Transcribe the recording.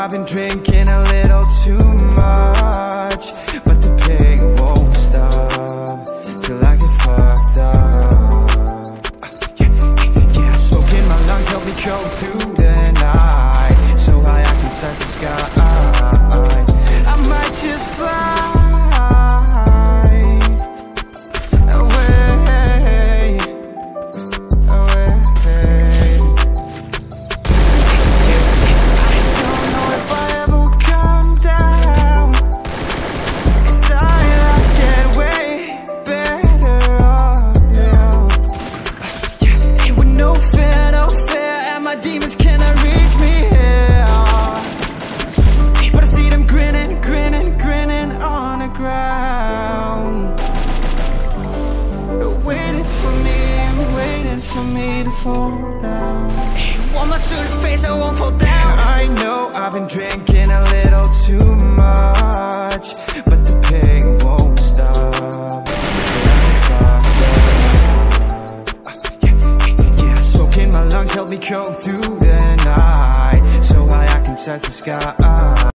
I've been drinking a little too much, but the pain won't stop till I get fucked up. Yeah, smoke in my lungs help me cope through the night, so high I can touch the sky. I might just fly away, away. I don't know if I ever will come down, 'cause I get way better off now. Yeah, with no fear, and my demons cannot reach me here. But I see them grinning, grinning, grinning on the ground, waiting for me to fall down. One more to the face, I won't fall down. I know I've been drinking a little too much, but the pain won't stop. Yeah, smoke in my lungs help me cope through the night, so high I can touch the sky.